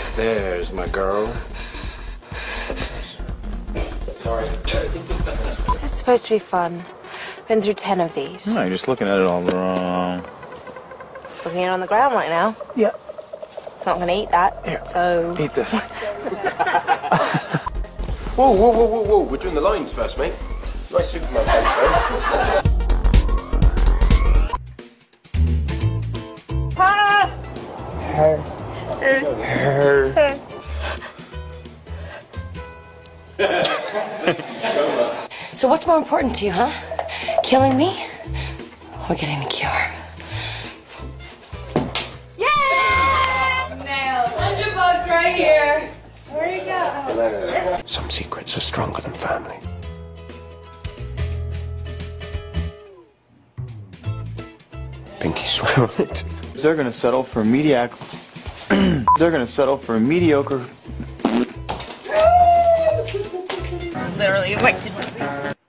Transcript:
There's my girl. Sorry. This is supposed to be fun. Been through 10 of these. No, you're just looking at it all wrong. Looking at it on the ground right now. Yeah. Not gonna eat that. Here. So. Eat this. Whoa, whoa, whoa, whoa, whoa. We're doing the lines first, mate. Nice Superman pants, though. So what's more important to you, huh? Killing me or getting the cure? Yeah! Nailed it. $100 right here. Where you go? Some secrets are stronger than family. Pinky swear on it. They're gonna settle for mediocre. They're gonna settle for a mediocre. Literally elected.